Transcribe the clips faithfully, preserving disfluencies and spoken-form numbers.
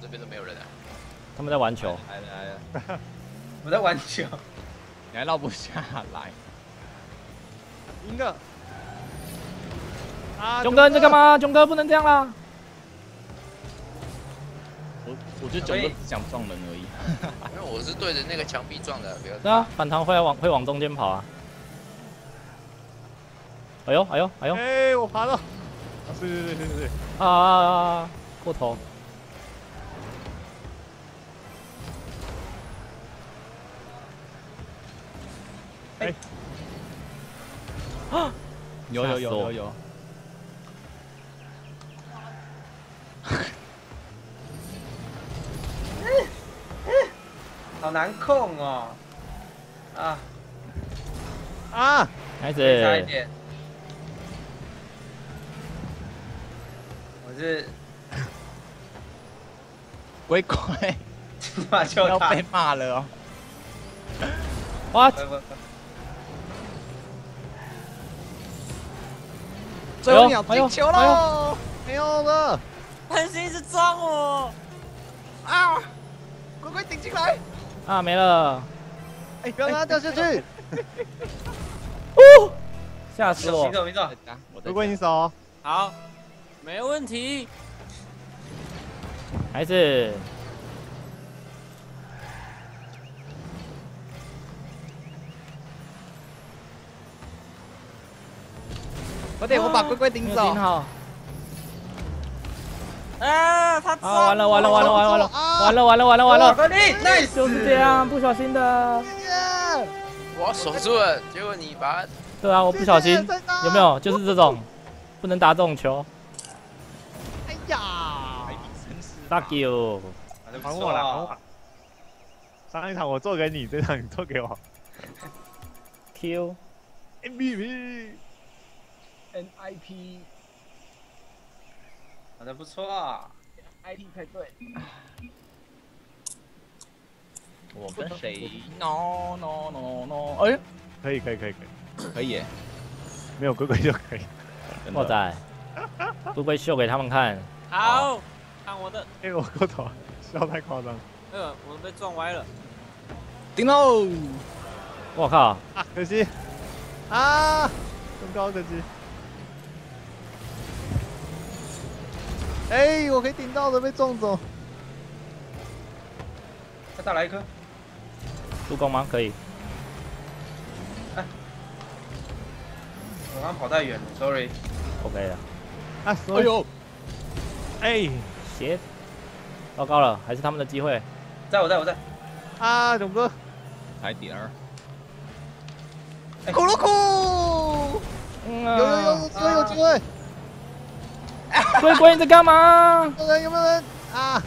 边都没有人啊。 他们在玩球。 来了来了， 我在玩球。 你还绕不下来。 赢了。啊， 囧哥你在干嘛？囧哥不能这样啦。 我我就囧哥只想撞人而已。 因为我是对着那个墙壁撞的，不要。 对啊，反弹会往会往中间跑啊。哎呦哎呦哎呦！ 哎，我爬到。啊，是是是是是。 啊啊啊！过头。 哎。 啊！ 有有有有有。 好难控哦！啊啊！ 孩子， 差一点。我是鬼鬼， 马球要被骂了哦。 哇！ 最后一秒进球喽！ 没有了， 潘心一直撞我。 啊！鬼鬼顶进来！ 啊，没了！ 哎，不要让他掉下去！ 哦，吓死我！ 没错没错， 鬼鬼你手。 好，没问题。 孩子， 快点，我把龟龟顶走。 顶好。 啊，他撞啊！完了完了完了完了完了完了完了完了完了！ 快点 ，nice， 就是这样，不小心的。 我守住了，结果你把。 对啊，我不小心，有没有？就是这种，不能打这种球。 哎呀 ！Fuck you！ 还我了，还我。上一场我做给你，这场你做给我。 Q。 M V P。N I P。 打得不错啊 ，I T 才对。 我跟谁 ？No No No No！ 哎， 可以可以可以可以， 可以耶， 没有鬼鬼就可以。 哇塞，龟龟秀给他们看。 好，看我的。 哎，我过头，笑太夸张。 呃，我被撞歪了。 顶喽！ 我靠！ 啊，可惜。啊，更高可惜。哎，我可以顶到的，被撞走。 再打来一颗。 助攻吗？可以。 哎，我刚跑太远了 ，sorry。 OK 了。 啊，哎呦，哎， 鞋，糟糕了，还是他们的机会。 在我在我在。 啊，囧哥， 踩点儿。 库鲁库， 嗯有有有有机会有机会。 龟龟你在干嘛？ 有人有没有人啊？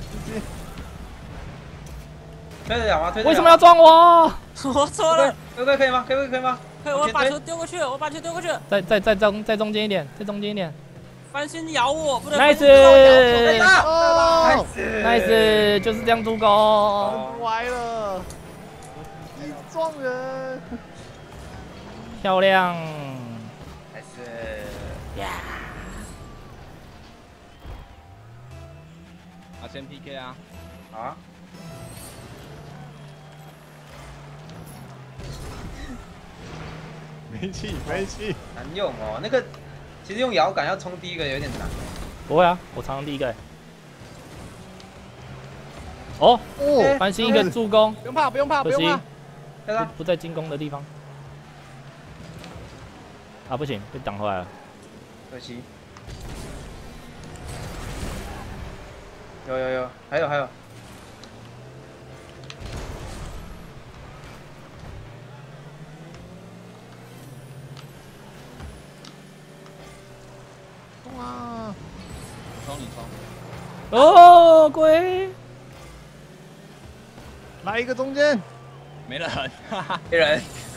推着脚吗？推着。 为什么要撞我？ 我错了。 龟龟可以吗？龟龟可以吗？ 可以，我把球丢过去，我把球丢过去。 再再再中再中间一点，再中间一点。 翻心咬我，不能。 Nice，Nice，就是这样助攻。 歪了，一撞人， 漂亮。 Nice， 呀。 啊，先 P K 啊！ 好啊。 没气没气， 难用哦。那个其实用摇杆要冲第一个有点难。 不会啊，我常常第一个。哦哦，翻新一个助攻。 不用怕，不用怕，不用怕。不在进攻的地方。啊，不行，被挡回来了。 可惜。有有有，还有还有。 哇！ 冲你冲！ 哦，龟！ 来一个中间， 没人， 没人。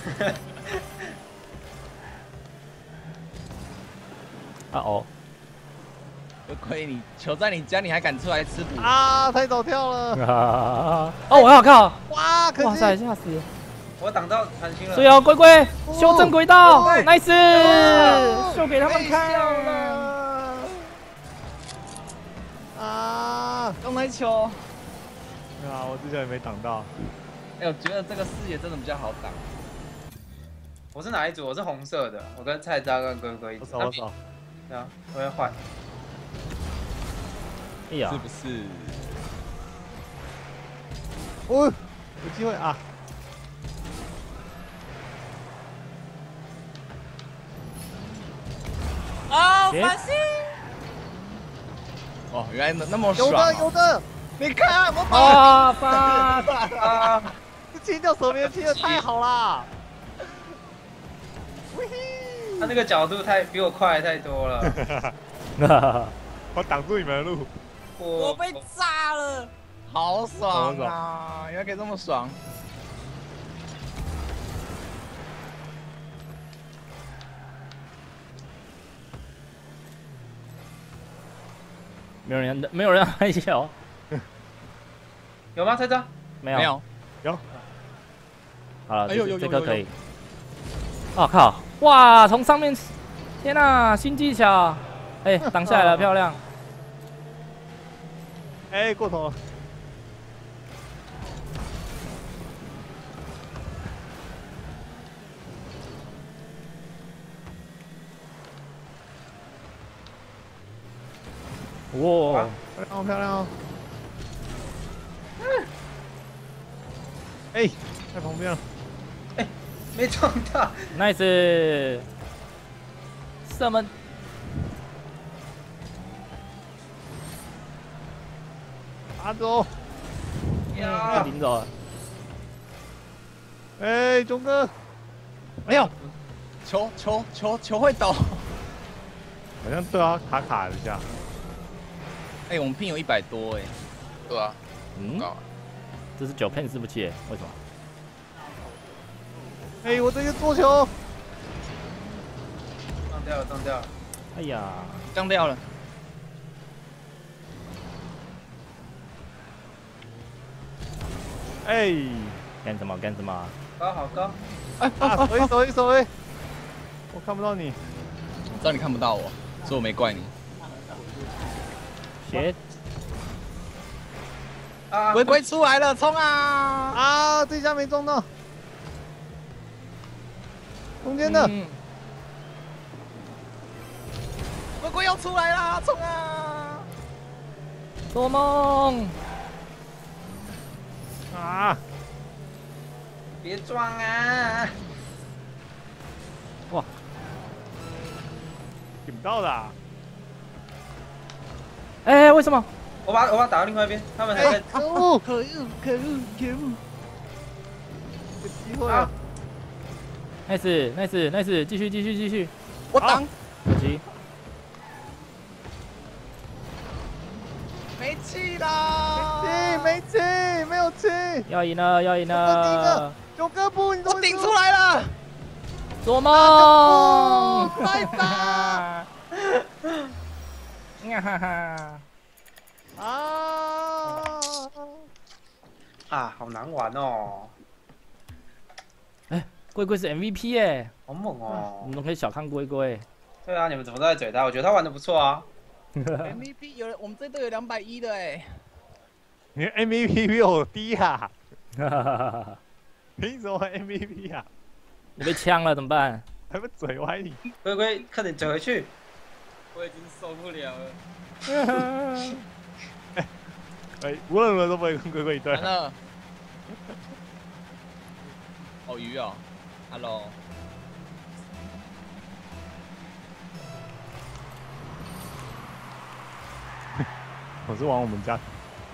啊哦！ 龟龟，你球在你家，你还敢出来吃补？ 啊！太早跳了！ 啊！哦，我要靠！ 哇！可惜！ 哇塞，吓死！ 我挡到弹心了。 所以哦，龟龟修正轨道 ，nice， 秀给他们看了。啊！ 刚来球， 对啊，我之前也没挡到。 哎，我觉得这个视野真的比较好挡。 我是哪一组？我是红色的，我跟菜渣跟龟龟一组。 我手我手。 对啊，我会换。 哎呀是，不是？ 哦，有机会啊！ 哦， 诶反星！ 哦，原来那那么有爽、啊。 的有的，你看我把啊发啊！ 清掉手边清的太好啦！ 他那个角度太比我快太多了。 我挡住你们的路。 我被炸了！ 好爽啊！原来可以这么爽。 没有人，没有人害羞， 有吗？菜渣？ 没有， 没有， 有。 好了， 哎呦这有有有这颗可以。哦靠！哇，从上面，天哪，新技巧，哎，挡下来了，漂亮。 哎，过头了。 哇， 漂亮哦漂亮哦！哎，在旁边了。 没撞到。 nice，射门， 打走！ 被领走了。 哎，钟哥， 哎呦，球球球球会倒。 好像对啊，卡卡一下。 哎，我们拼有一百多哎。 对啊， 嗯， 高。 这是九片伺服器耶，为什么？ 哎，我这个桌球， 撞掉了，撞掉了。 哎呀， 降掉了。 哎， 干什么干什么？ 高好高。 哎， 啊，手一手一手一，我看不到你。 知道你看不到我，所以我没怪你。 鞋啊！ 龟龟出来了，冲啊！ 啊，这下没中到。中间的， 嗯龟龟要出来啦，冲啊！ 做梦！ 啊！ 别撞啊！ 哇， 顶不到的啊。 哎，为什么？ 我把我把它打到另外一边，他们还在。 可恶！ 可恶可恶可恶！ 有机会啊！ nice nice nice，继续继续继续， 我挡， 可惜。 没气啦！ 气没气，没有气。 要赢了要赢第一个了！ 九哥布，你怎么我顶出来了！ 做梦！ 太大！ 呀哈哈！ 啊！ 啊，好难玩哦， 哎，龟龟是 M V P 耶， 好猛哦我！们都可以小看龟龟。 对啊，你们怎么都在嘴他？我觉得他玩的不错啊。 M V P 有人，我们这队有两百一的哎。 你的 M V P 比我低啊！ 哈哈哈哈！ 凭什么 M V P 啊？ 你被枪了怎么办？ 还不嘴歪你？ 龟龟，快点走回去。 我已经受不了了。 哎，无论如何都不会跟龟龟一队完。了。哦鱼哦 ，Hello。 我是往我们家。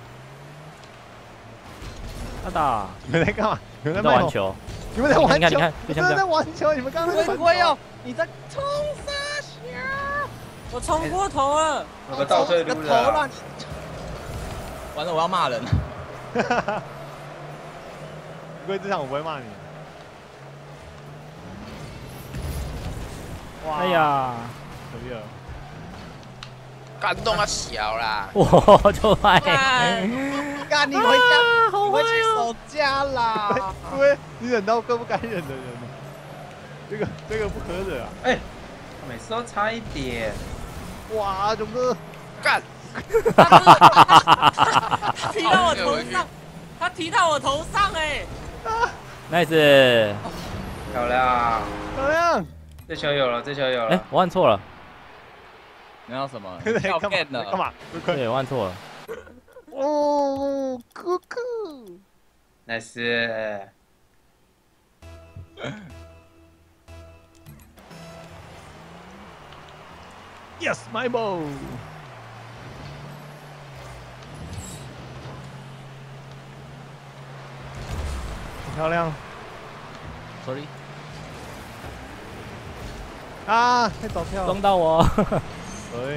阿达， 你们在干嘛？你们你在卖火？ 在玩球？ 你们在玩球？ 你看你看你们在玩球？你们刚刚在玩球龟龟哦，你在冲啥小？ 我冲过头了。 有个倒退路头的啊。 了你！完了，我要骂人。 龟龟这场我不会骂你。哇！ 哎，呀， 可以了。 感动啊小啦！ 我就爱。 干你回家， 好你回去哦！ 守家啦！ 龟龟，你忍到更不该忍的人了。这个这个不可忍啊！ 哎，每次都差一点。 哇，囧哥， 干！ 踢到我头上。 他踢到我头上哎、 啊 ，nice。 漂亮， 漂亮！ 这球有了，这球有哎、 了。 我按错了， 你要什么？ 对， 跳干嘛 game 了干？嘛？快！ 对，我按错了。 哦，哥哥 nice。 ，Yes, my ball。漂亮 Sorry， 啊！太早跳了撞。到我。 对。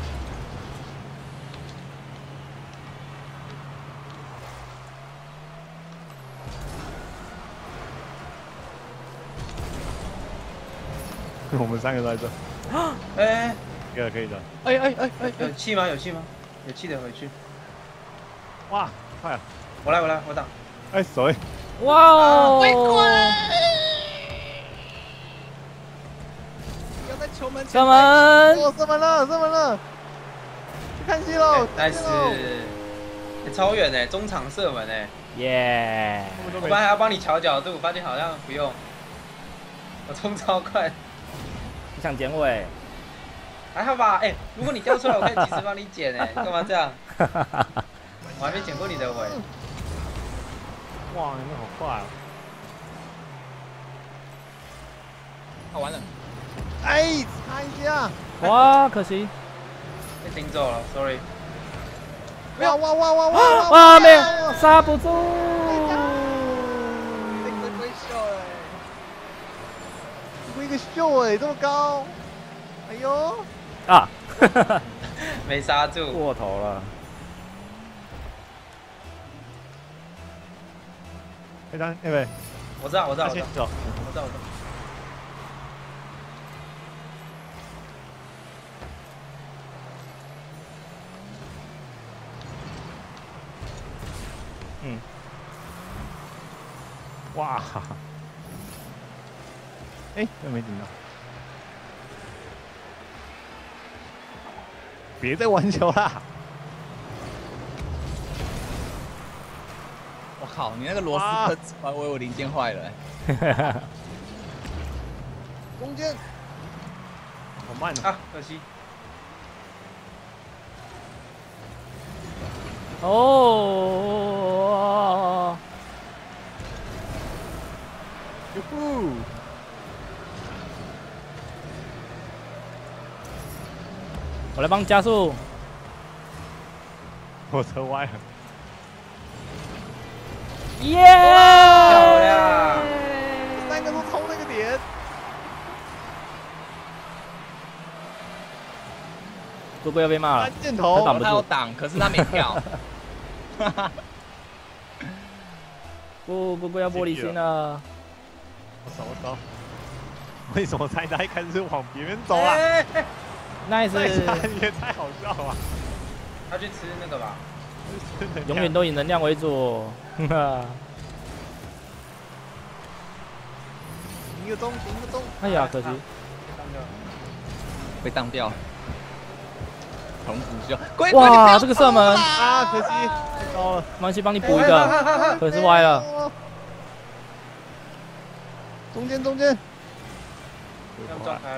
我们三个都在这， 哎， 可以了，可以的。 哎哎哎哎有气吗？有气吗？有气的回去。 哇，快了！ 我来，我来，我挡。 哎，手哎， 哇哦！ 要在球门前射门！ 哦，射门了，射门了！去看戏喽！ 哎 nice，欸超远哎，中场射门哎。 耶！ 我本来还要帮你调角度，发现好像不用。我冲超快， 你想捡我哎？ 还好吧？哎，如果你掉出来，我可以及时帮你捡哎，干嘛这样？我还没捡过你的尾。 哇，你们好快哦！ 好完了， 哎，差一下！ 哇，可惜。 被顶走了 ，sorry。 哇哇哇哇哇！ 哇，没有刹不住。 这个龟秀哎， 一个秀哎，这么高！哎呦！ 啊！ 没刹住。 过头了。 哎，当哎喂， 我知道，我知道，我知道， 先走。 我知道，我知道。 嗯。 哇！哎，这没顶到。别再玩球啦！ 我靠，你那个螺丝颗把我我零件坏了欸。 中间，好慢哦。 啊，可惜。 哦。 哟呼！ 我来帮你加速。 我车歪了。 耶！ 漂亮！ 三个都冲那个点。 龟龟要被骂了三，箭他头挡，不住。 他有挡，可是他没跳。 不，龟龟要玻璃心了。 我走我走。为什么猜他一开始是往别人走啊？ 哎哎太 ，nice， 也太好笑了吧！ 他去吃那个吧。 永远都以能量为主。 停一个钟，停一个钟。 哎呀，可惜。 被当掉。重复秀，龟龟你不哇， 要这个射门， 啊，可惜太高了。 没关系，帮你补一个，可是歪了。 中间中间。 要撞开了。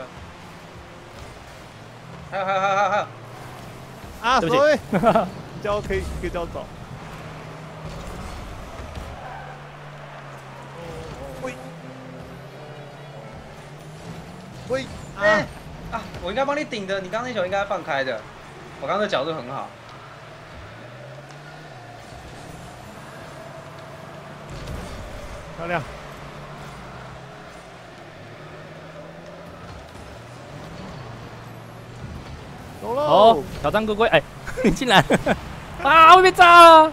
还有还有还有还有还有。 啊， 对不起所以叫我可以可以叫我走。喂喂哎啊！ 啊，我应该帮你顶的，你刚刚那球应该放开的。我刚刚的角度很好。 漂亮！走喽！ 哦，挑战龟龟，哎，你进来。啊，我被炸了！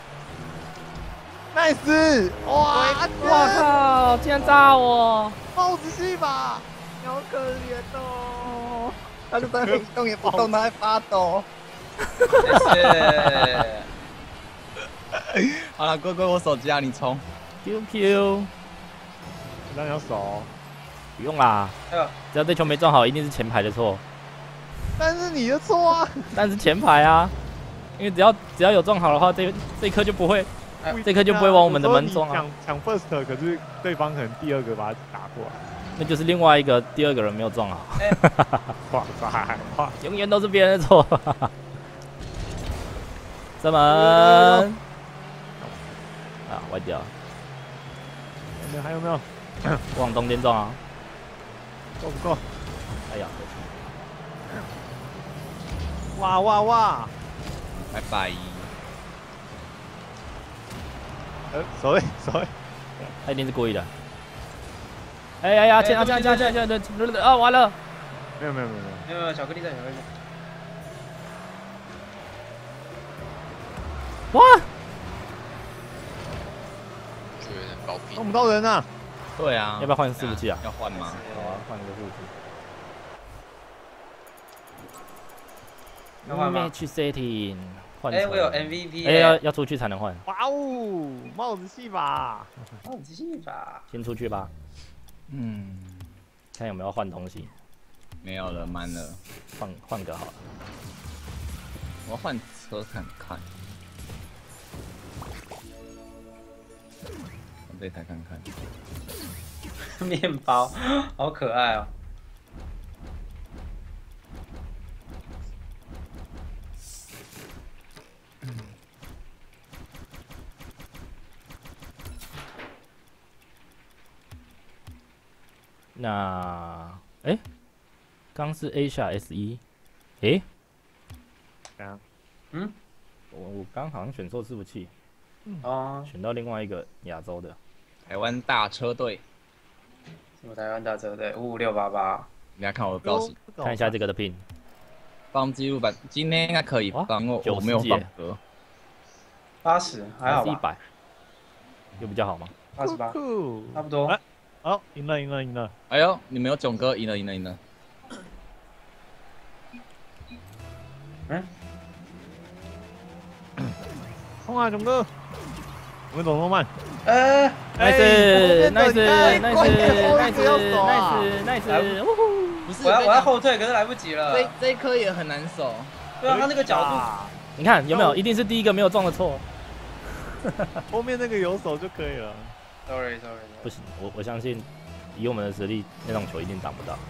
，nice！哇！ 我靠，竟然炸我！ 帽子戏吧，你好可怜哦。 他就在那一动也不动，他在发抖。 谢好了，龟龟，我手机啊，你冲。 Q Q， 那你要守， 不用啦， 哎呦， 只要这球没撞好，一定是前排的错。 但是你的错啊！ 但是前排啊，因为只要只要有撞好的话，这这一颗就不会不一定啊这颗就不会往我们的门撞啊有时候你抢抢 first， 可是对方可能第二个把他打过来。 那就是另外一个第二个人没有撞好。 哇塞！哇， 永远都是别人的错。射门啊，歪掉， 有没有？还有没有？ 往中间撞啊！ 够不够？ 哎呀， 哇哇哇！ 拜拜。 呃，所谓所谓， 他一定是故意的。哎呀呀，这样这样这样这样这样，啊，完了！ 没有没有没有没有。 没有没有，巧克力在，巧克力在。 哇！ 觉得有点暴毙弄。不到人啊！ 对啊， 要不要换伺服器啊？ 要换吗？ 好啊，换个伺服器。 要换吗 Match setting， 换。 哎，我有 M V P。 哎，要要出去才能换。 哇哦，帽子戏法！ 哦，仔细吧。 先出去吧， 嗯， 看有没有换东西， 没有了，满了。 换换个好了。 我要换车看看。我这台看看。 面包，好可爱哦。 那哎，刚是 A 下 S 一，哎， 怎样？ 嗯， 我我刚好像选错伺服器， 哦， 选到另外一个亚洲的。 台湾大车队， 什么台湾大车队五五六八八。 你来看我的造型， 看一下这个的 pin， 放记录版，今天应该可以哇放，我九十我没有几放歌。 八十还好吧？ 一百，有比较好吗？ 八十八， 酷差不多。 哎好，赢了赢了赢了！ 哎呦，你们有囧哥赢了赢了赢了！ 嗯， 冲啊，囧哥！我们走那么慢？ 呃， nice 哎 nice 后面的 nice 你看后面的要 nice 走啊 nice，呜呼！ 不是， 我要我要跟后退，可是来不及了。 你讲这这一颗也很难守。 对啊，他那个角度， 你看有没有？一定是第一个没有撞的错。 后面那个有手就可以了。 ，sorry sorry。 不行，我我相信以我们的实力，那种球一定挡不到。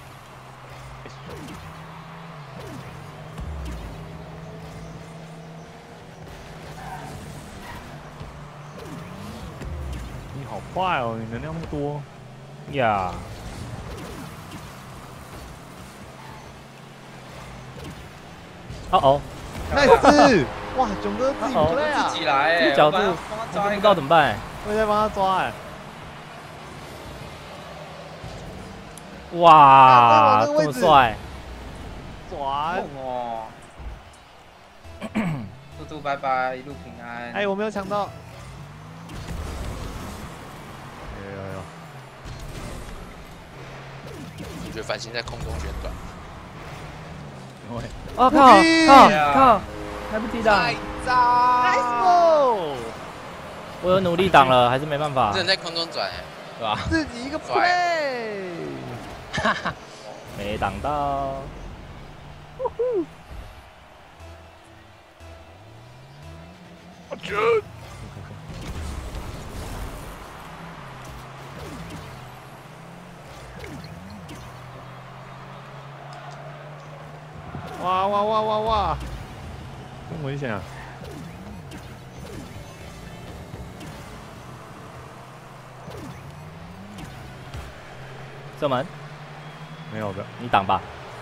你好快哦，你能量那么多。 呀，哦哦， nice！哇，囧哥自己哦 play 啊自！己来哎， 这角度我帮他帮他我不知抓一个。 道怎么办。 我在帮他抓哎。 哇，这看这个位置么帅！ 转！ 猛哦！嘟嘟拜拜，一路平安。 哎，我没有抢到。有有有。 我觉得繁星在空中旋转。 因为哦靠不必靠啊靠，来不及挡！ Nice ball！ 我有努力挡了，还是没办法这。人在空中转哎， 对吧？ 自己一个帅 play。 没挡到。 哇哇哇哇哇！真危险啊！ 射门， 没有的。 你挡吧。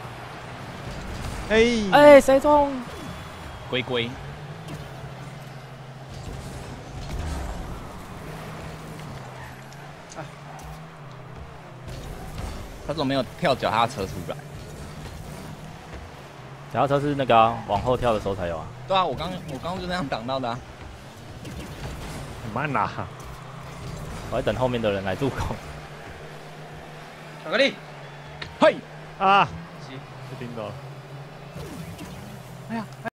哎哎，谁中？ 龟龟，他怎么没有跳脚踏车出来？ 脚踏车是那个啊往后跳的时候才有啊。 对啊，我刚我刚刚就那样挡到的啊。 很慢啦。 我在等后面的人来助攻。 巧克力， 嘿， 啊！ 行被盯到了。 哎呀！